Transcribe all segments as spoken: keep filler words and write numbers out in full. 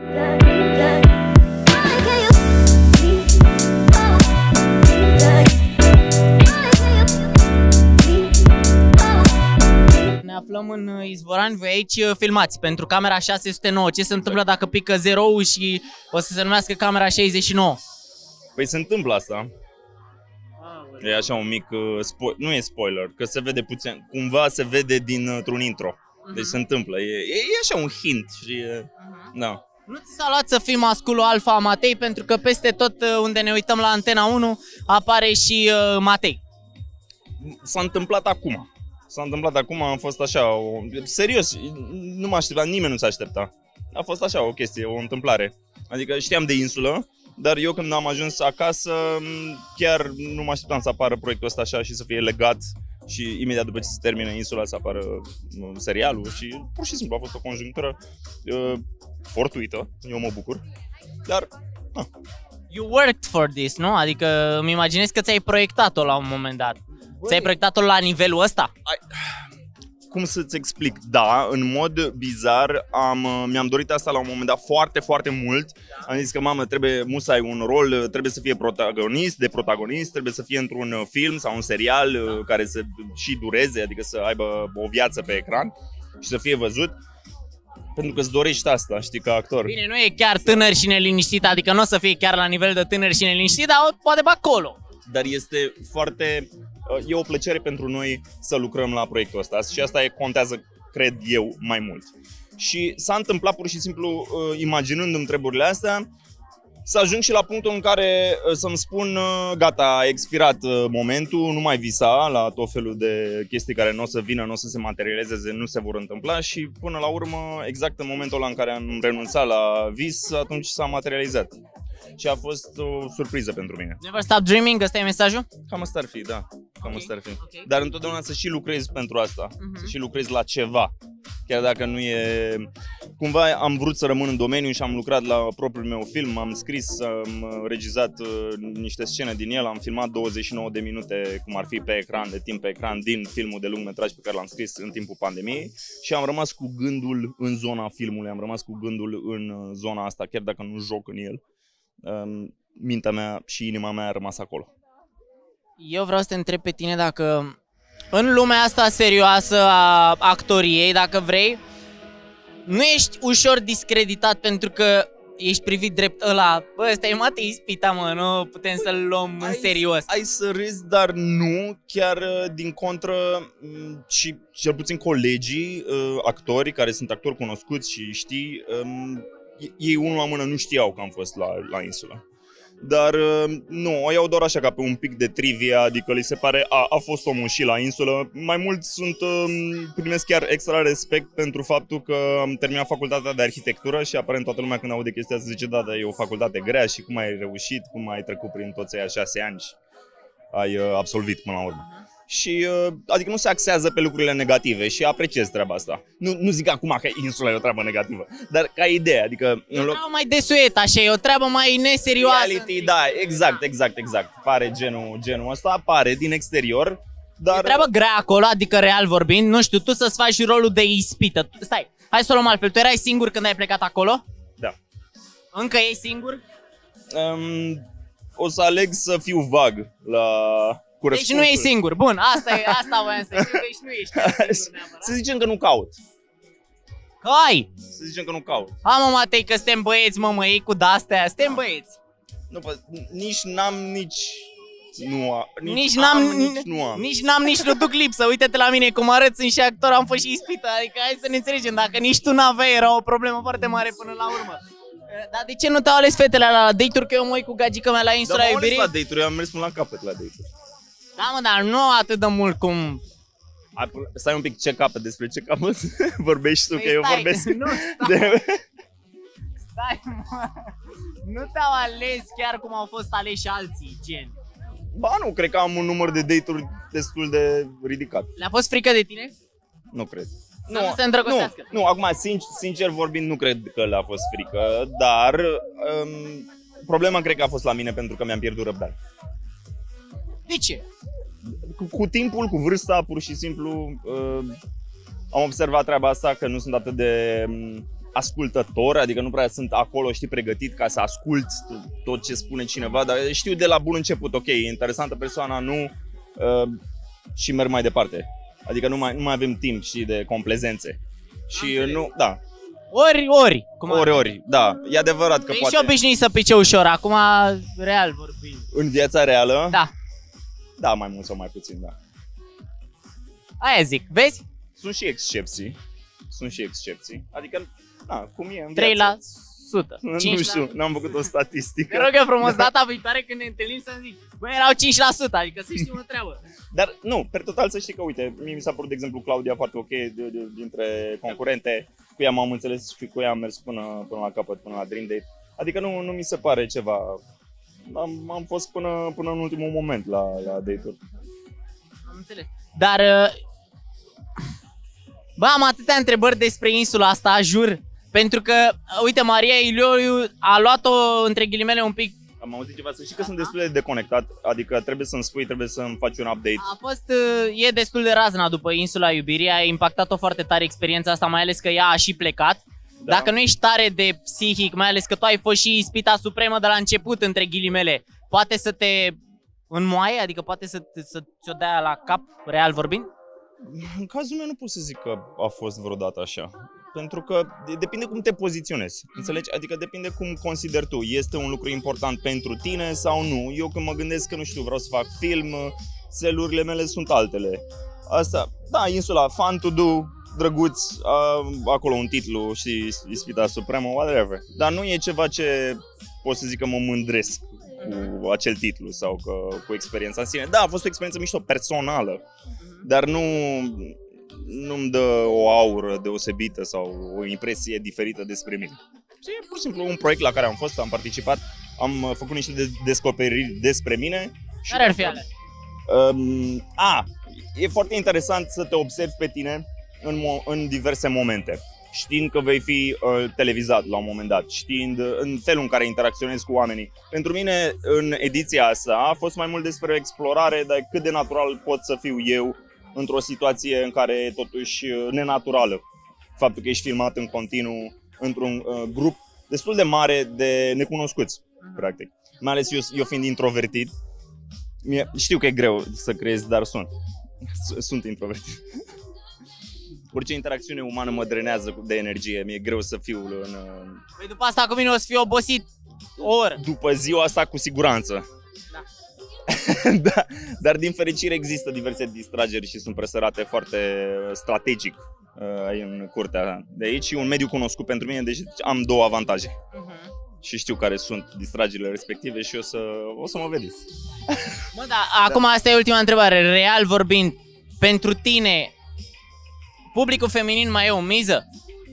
Ne aflăm în Izvorani, voi aici filmați pentru camera șase sute nouă. Ce se întâmplă dacă pică zero și o să se numească camera șaizeci și nouă? Păi se întâmplă asta. E așa un mic, uh, nu e spoiler, că se vede puțin, cumva se vede dintr-un intro. Deci se întâmplă, e, e, e așa un hint și e, da. Nu ți s-a luat să fii masculul alfa Matei, pentru că peste tot unde ne uităm la Antena unu apare și uh, Matei. S-a întâmplat acum. S-a întâmplat acum, am fost așa, o, serios, nu mă aștepta, nimeni nu s-a aștepta. A fost așa o chestie, o întâmplare. Adică știam de insulă, dar eu când am ajuns acasă, chiar nu mă așteptam să apară proiectul ăsta așa și să fie legat și imediat după ce se termină insula să apară serialul și pur și simplu a fost o conjunctură uh, fortuită, eu mă bucur, dar... Ah. You worked for this, nu? Adică îmi imaginez că ți-ai proiectat-o la un moment dat. Ți-ai proiectat-o la nivelul ăsta? Cum să-ți explic? Da, în mod bizar am, mi-am dorit asta la un moment dat foarte, foarte mult. Am zis că, mamă, trebuie musai un rol, trebuie să fie protagonist, de protagonist, trebuie să fie într-un film sau un serial care să și dureze, adică să aibă o viață pe ecran și să fie văzut. Pentru că îți dorești asta, știi, ca actor. Bine, nu e chiar tânăr și neliniștit, adică nu o să fie chiar la nivel de tânăr și neliniștit, dar poate pe acolo. Dar este foarte... E o plăcere pentru noi să lucrăm la proiectul ăsta și asta e, contează, cred eu, mai mult. Și s-a întâmplat pur și simplu, imaginându-mi treburile astea, să ajung și la punctul în care să-mi spun, gata, a expirat momentul, nu mai visa la tot felul de chestii care nu o să vină, nu o să se materializeze, nu se vor întâmpla și până la urmă, exact în momentul ăla în care am renunțat la vis, atunci s-a materializat. Și a fost o surpriză pentru mine. Never stop dreaming, ăsta e mesajul? Cam asta ar fi, da. Cam okay. asta ar fi. Okay. Dar întotdeauna să și lucrezi pentru asta. Uh-huh. Să și lucrezi la ceva. Chiar dacă nu e... Cumva am vrut să rămân în domeniu și am lucrat la propriul meu film. Am scris, am regizat niște scene din el. Am filmat douăzeci și nouă de minute, cum ar fi pe ecran, de timp pe ecran, din filmul de lungmetraj pe care l-am scris în timpul pandemiei. Și am rămas cu gândul în zona filmului. Am rămas cu gândul în zona asta, chiar dacă nu joc în el. Mintea mea și inima mea a rămas acolo. Eu vreau să te întreb pe tine dacă în lumea asta serioasă a actoriei, dacă vrei, nu ești ușor discreditat pentru că ești privit drept ăla, bă, ăsta e Matei Ispita, mă, nu putem să-l luăm în serios. Ai să râzi, dar nu, chiar din contră, și cel puțin colegii, actori care sunt actori cunoscuți și știi, ei unul la mână nu știau că am fost la, la insulă. Dar nu, o iau doar așa ca pe un pic de trivia, adică li se pare, a, a fost omul și la insulă. Mai mult sunt, primesc chiar extra respect pentru faptul că am terminat facultatea de arhitectură și aparent toată lumea când aude chestia asta zice, da, dar e o facultate grea și cum ai reușit, cum ai trecut prin toți aia șase ani și ai absolvit până la urmă. Și adică nu se axează pe lucrurile negative și apreciez treaba asta. Nu, nu zic acum că insula e o treabă negativă, dar ca idee, adică... E o treabă mai desuet, așa, e o treabă mai neserioasă. Reality, da, exact, exact, exact. Pare genul, genul ăsta, pare din exterior, dar... E treabă grea acolo, adică real vorbind, nu știu, tu să-ți faci rolul de ispită. Stai, hai să o luăm altfel, tu erai singur când ai plecat acolo? Da. Încă e singur? Um, o să aleg să fiu vag la... Deci nu e singur, bun, asta e, asta voiam să zic, deci nu ești singur neapărat. Să zicem că nu caut. Cai! Să zicem că nu caut. Ha, mă, Matei, că suntem băieți, mă, mă, ei cu de-astea, suntem băieți. Nu, nici n-am, nici nu am. Nici, nici n-am, nici nu am. Nici n-am, nici nu duc lipsă, uite-te la mine cum arăt, sunt și actor, am fost și ispită, adică hai să ne înțelegem, dacă nici tu n-aveai, era o problemă foarte mare până la urmă. Dar de ce nu te-au ales fetele alea la date-uri, că eu mă uit cu gagica mea la insula iubirii? Da, m-am ales la date-uri, eu am mers până la capăt la date-uri. Da, mă, dar nu atât de mult cum... Stai un pic, ce capăt, despre ce capăt vorbești tu, păi că stai, eu vorbesc... Nu, stai, de... stai, mă, nu te-au ales chiar cum au fost aleși alții, gen. Ba nu, cred că am un număr de date-uri destul de ridicat. Le-a fost frică de tine? Nu cred. Nu, nu se îndrăgostească. Nu, nu, acum, sincer, sincer vorbind, nu cred că le-a fost frică, dar um, problema cred că a fost la mine pentru că mi-am pierdut răbdare. De ce? Cu, cu timpul, cu vârsta, pur și simplu, uh, am observat treaba asta, că nu sunt atât de ascultător, adică nu prea sunt acolo, știi, pregătit ca să ascult tot ce spune cineva, dar știu de la bun început, ok, e interesantă persoana, nu, uh, și merg mai departe. Adică nu mai, nu mai avem timp, știi, de complezențe. Și uh, nu, da. Ori, ori. Cum ori, ori, da. E adevărat că Ești poate... și obișnuit să pice ușor, acum real vorbind. În viața reală? Da. Da, mai mult sau mai puțin, da. Aia zic, vezi? Sunt și excepții. Sunt și excepții. Adică, da, cum e în trei viață. la sută. Nu cinci la sută. știu, n-am făcut o statistică. Te rog eu frumos, data viitoare când ne întâlnim să-mi zic, băi, erau cinci la sută, adică să știm o treabă. Dar nu, per total să știi că, uite, mie mi s-a părut, de exemplu, Claudia foarte ok de, de, dintre concurente. Cu ea m-am înțeles și cu ea am mers până, până la capăt, până la Dream Date. Adică nu, nu mi se pare ceva... Am, am fost până, până în ultimul moment la, la date-uri. Am înțeles. Dar... Bă, am atâtea întrebări despre insula asta, jur. Pentru că, uite, Maria Ilioriu a luat-o, între ghilimele, un pic... Am auzit ceva, să știi că sunt destul de deconectat, adică trebuie să-mi spui, trebuie să-mi faci un update. A fost, e destul de razna după insula iubirii, a impactat-o foarte tare experiența asta, mai ales că ea a și plecat. Da. Dacă nu ești tare de psihic, mai ales că tu ai fost și ispita supremă de la început, între ghilimele, poate să te înmoaie, adică poate să, să ți-o dea la cap, real vorbind? În cazul meu nu pot să zic că a fost vreodată așa. Pentru că depinde cum te poziționezi, înțelegi? Adică depinde cum consideri tu. Este un lucru important pentru tine sau nu? Eu când mă gândesc că, nu știu, vreau să fac film, țelurile mele sunt altele. Asta, da, insula, fun to do, drăguț, acolo un titlu și ispita supremă, whatever. Dar nu e ceva ce pot să zic că mă mândresc cu acel titlu sau că, cu experiența în sine. Da, a fost o experiență mișto, personală, dar nu... nu-mi dă o aură deosebită sau o impresie diferită despre mine. E pur și simplu un proiect la care am fost, am participat, am făcut niște de- descoperiri despre mine. Care ar fi alea? Um, a, e foarte interesant să te observi pe tine în, mo- în diverse momente, știind că vei fi uh, televizat la un moment dat, știind uh, în felul în care interacționezi cu oamenii. Pentru mine, în ediția asta, a fost mai mult despre explorare, dar cât de natural pot să fiu eu într-o situație în care e totuși nenaturală. Faptul că ești filmat în continuu într-un uh, grup destul de mare de necunoscuți, uh-huh. practic. Mai ales eu, eu fiind introvertit, mie, știu că e greu să creezi, dar sunt. Sunt introvertit. Orice interacțiune umană mă drenează de energie, mi-e greu să fiu în... Păi după asta cu mine o să fii obosit o oră. După ziua asta cu siguranță. Da. Da, dar din fericire există diverse distrageri și sunt presărate foarte strategic uh, în curtea de aici și un mediu cunoscut pentru mine, deci am două avantaje. Uh-huh. Și știu care sunt distragerile respective și o să, o să mă vedeți. Mă, da, acum asta e ultima întrebare. Real vorbind, pentru tine, publicul feminin mai e o miză?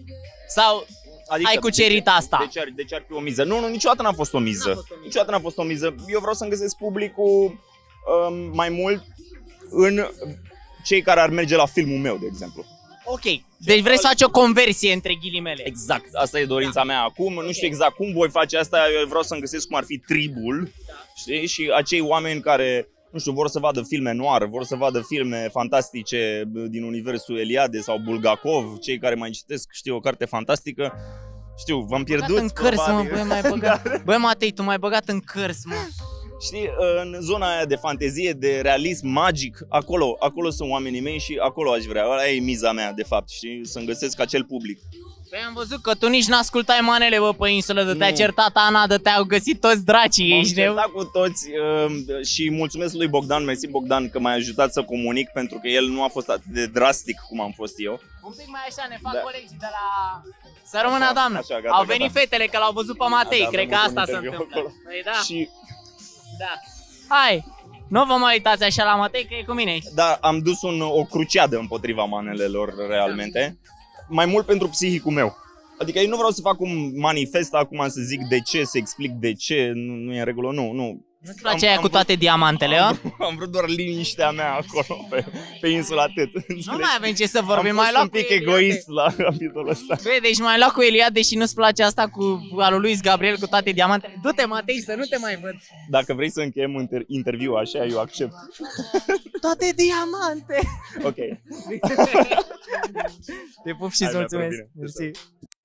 Sau adică, ai cucerit de ce, asta? De ce, ar, de ce ar fi o miză? Nu, nu, niciodată n-a fost o miză. fost o miză. Niciodată n-a fost o miză. Eu vreau să-mi găsesc publicul um, mai mult în cei care ar merge la filmul meu, de exemplu. Ok, deci vrei să faci o conversie între ghilimele. Exact, asta e dorința mea acum, nu știu exact cum voi face asta, eu vreau să-mi găsesc cum ar fi tribul, știi? Și acei oameni care, nu știu, vor să vadă filme noir, vor să vadă filme fantastice din universul Eliade sau Bulgakov, cei care mai citesc, știu, o carte fantastică, știu, v-am pierdut. În cărți, mă, băi, mai băgat. Băi, Matei, tu m-ai băgat în cărți, mă. Știi, în zona aia de fantezie, de realism magic, acolo, acolo sunt oamenii mei și acolo aș vrea, ăla e miza mea, de fapt, știi, să-mi găsesc acel public. Păi am văzut că tu nici n-ascultai manele, bă, pe insulă, de te-a certat Ana, de te-au găsit toți dracii, M-am ești certat cu toți uh, și mulțumesc lui Bogdan, mersi Bogdan că m-a ajutat să comunic, pentru că el nu a fost atât de drastic cum am fost eu. Un pic mai așa, ne fac Da. colegii de la... Să rămână, doamnă. Așa, gata, Au venit gata. fetele că l-au văzut pe Matei, Da, cred că avem un asta se interviu întâmplă. acolo. Păi da, Și da. Hai, nu vă mai uitați așa la Matei, că e cu mine. da, am dus un, o cruciadă împotriva manelelor realmente, mai mult pentru psihicul meu. Adică eu nu vreau să fac un manifest acum să zic de ce, să explic de ce, nu, nu e în regulă, nu, nu. Nu-ți place aia cu toate diamantele, a? am, am vrut doar liniștea mea acolo, pe, pe insula atât. Nu mai avem ce să vorbim, am mai fost luat un cu pic Eliade. egoist la capitolul ăsta. Băi, deci mai luat cu Eliade și nu-ți place asta cu al lui Luis Gabriel cu toate diamantele. Du-te, Matei, să nu te mai văd. Dacă vrei să încheiem inter- interviu așa, eu accept. Toate diamante. Ok. Te pup și Hai, îți mulțumesc. bine. Mersi.